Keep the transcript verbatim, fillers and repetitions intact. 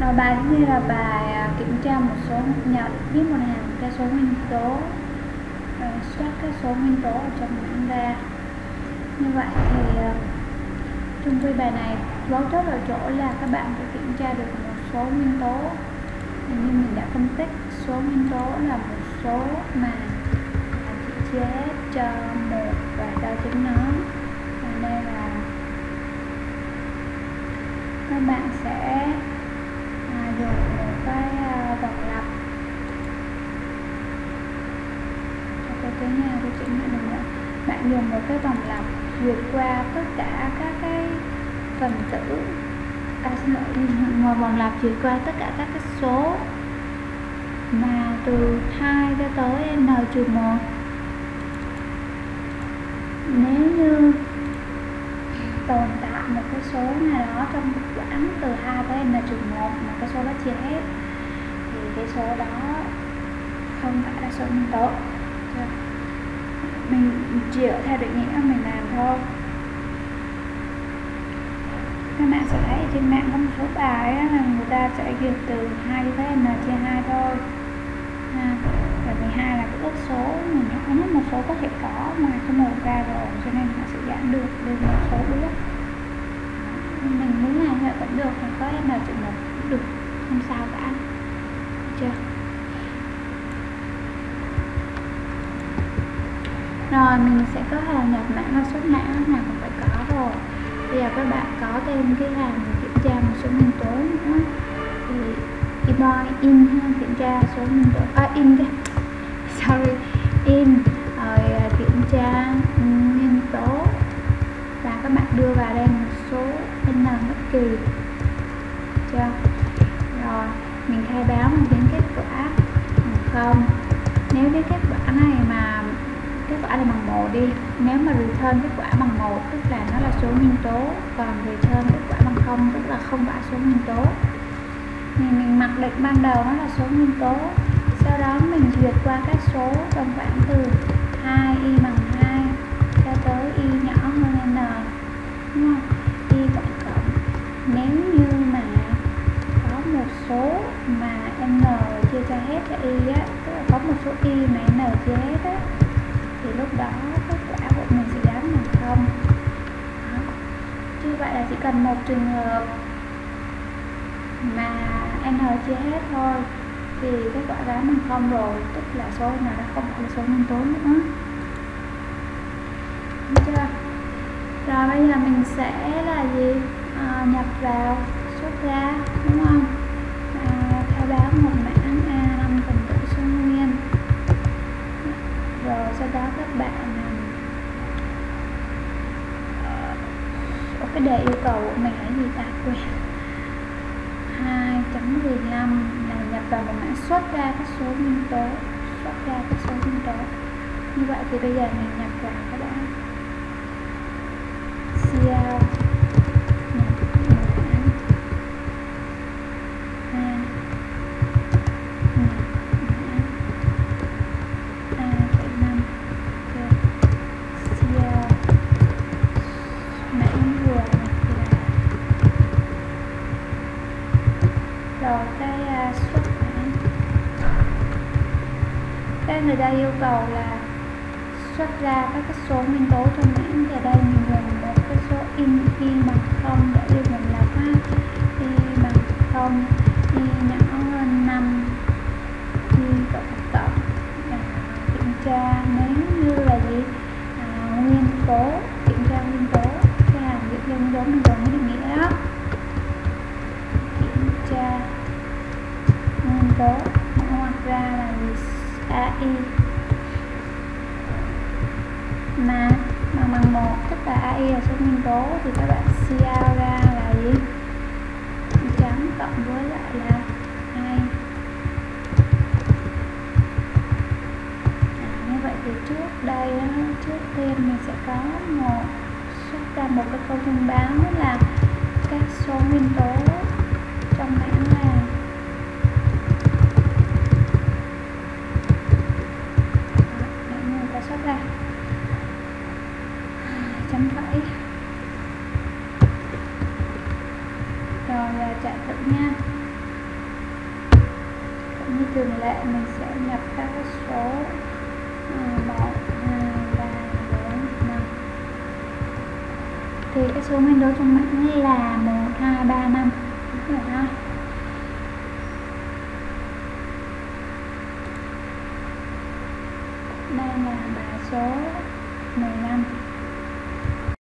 Rồi bài thứ như là bài à, kiểm tra một số nhận biết một hàng cái số nguyên tố, rồi soát các số nguyên tố ở trong bảng ra. Như vậy thì uh, chung quy bài này mấu chốt ở chỗ là các bạn phải kiểm tra được một số nguyên tố. Như mình đã phân tích, số nguyên tố là một số mà chỉ chia hết cho một và cho chính nó. Và đây là các bạn sẽ à, dùng một cái à, vòng lặp cho cái tiếng nha, tôi chỉnh lại lần nữa. Bạn dùng một cái vòng lặp duyệt qua tất cả các cái phần tử, à, xin lỗi, ngoài vòng lặp duyệt qua tất cả các cái số mà từ hai cho tới n trừ một. Nếu như tồn tại một cái số nào đó trong một quãng từ hai tới n trừ một mà cái số đó chia hết thì cái số đó không phải là số nguyên tố. Mình chịu theo định nghĩa mình làm thôi. Các bạn sẽ thấy trên mạng có một số bài là người ta sẽ duyệt từ hai tới n chia hai thôi. À, và mười hai là cái ước số mà nhỏ nhất một số có thể có mà số một ra rồi, cho nên nó sẽ giảm được lên một số bước. Mình muốn làm như vậy vẫn được, mà có n trừ một cũng được, không sao cả. Được chưa? Rồi mình sẽ có hàng nhập mã và xuất mã nào cũng phải có rồi. Bây giờ các bạn có thêm cái hàng kiểm tra một số nguyên tố nữa thì inbox in ha, kiểm tra số nguyên tố, à, in cái sorry in rồi kiểm tra nguyên tố và các bạn đưa vào đây một số n bất kỳ. Chưa? Rồi mình khai báo một đến kết quả không. Nếu cái kết quả này mà kết quả này bằng một đi, nếu mà return kết quả bằng một tức là nó là số nguyên tố, còn return kết quả bằng không tức là không phải số nguyên tố. Thì mình mặc định ban đầu nó là số nguyên tố, sau đó mình duyệt qua các số trong khoảng từ hai y bằng hai cho tới y nhỏ hơn n, đúng không? Y cộng cộng. Nếu như mà có một số mà n chia cho hết cho y á, tức là có một số y mà n chia hết á, thì lúc đó kết quả của mình sẽ gắn bằng không. Đó. Như vậy là chỉ cần một trường hợp mà n chia hết thôi thì kết quả gắn bằng không rồi, tức là số n đã không phải là số nguyên tố nữa. Đúng chưa? Rồi bây giờ mình sẽ là gì? À, nhập vào xuất ra, đúng không? À, khai báo một mã a năm phần tử số nguyên. Rồi sau đó các bạn uh, cái đề yêu cầu của mình là gì ta, quên. hai chấm mười lăm là nhập vào một mã xuất ra các số nguyên tố, xuất ra các số nguyên tố. Như vậy thì bây giờ mình nhập vào các bạn cout nhập mã a rồi cái uh, xuất mã. Cái người ta yêu cầu là xuất ra các cái số nguyên tố trong mã, thì ở đây mình dùng một cái số in y bằng không để đi mình lập ha. Y bằng không, y nhỏ hơn năm, y cộng cộng. À, kiểm tra nếu như là gì? À, nguyên tố, kiểm tra nguyên tố, cái hàng kiểm tra nguyên tố mình dùng cái định nghĩa đó. Kiểm tra nguyên tố mã ngoặc ra là gì? a i mà bằng bằng một, tức là a i là số nguyên tố, thì các bạn cout ra là gì? Trắng cộng với lại là hai. À, như vậy thì trước đây trước tiên mình sẽ có một xuất ra một cái câu thông báo là các số nguyên tố trong bảng là xuất ra chấm phẩy. Rồi chạy thử nha. thường lệ mình sẽ nhập các số một, hai, ba, bốn, năm. Thì cái số nguyên đối trong mã là một, hai, ba, năm. Đúng rồi ha. Đây là mã số mười lăm.